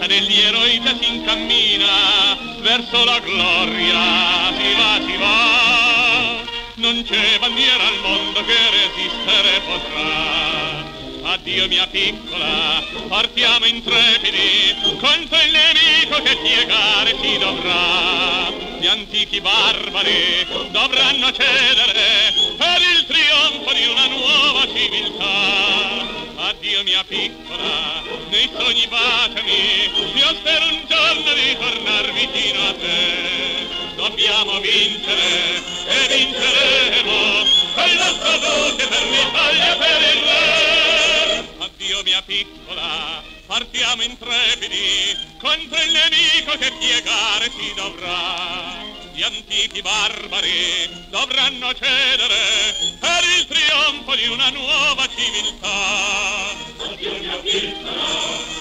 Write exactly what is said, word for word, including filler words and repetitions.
degli eroi già si incammina verso la gloria, si va, si va. Non c'è bandiera al mondo che resistere potrà. Addio mia piccola, partiamo intrepidi contro il nemico che piegare si dovrà. Gli antichi barbari dovranno cedere per il trionfo di una nuova civiltà. Addio mia piccola, nei sogni baciami, io spero un giorno di tornar vicino a te. Dobbiamo vincere e vinceremo, con il nostro voce per l'Italia e per il re. Addio mia piccola, partiamo intrepidi contro il nemico che piegare si dovrà. Gli antichi barbari dovranno cedere per il trionfo di una nuova civiltà. Addio mia piccola,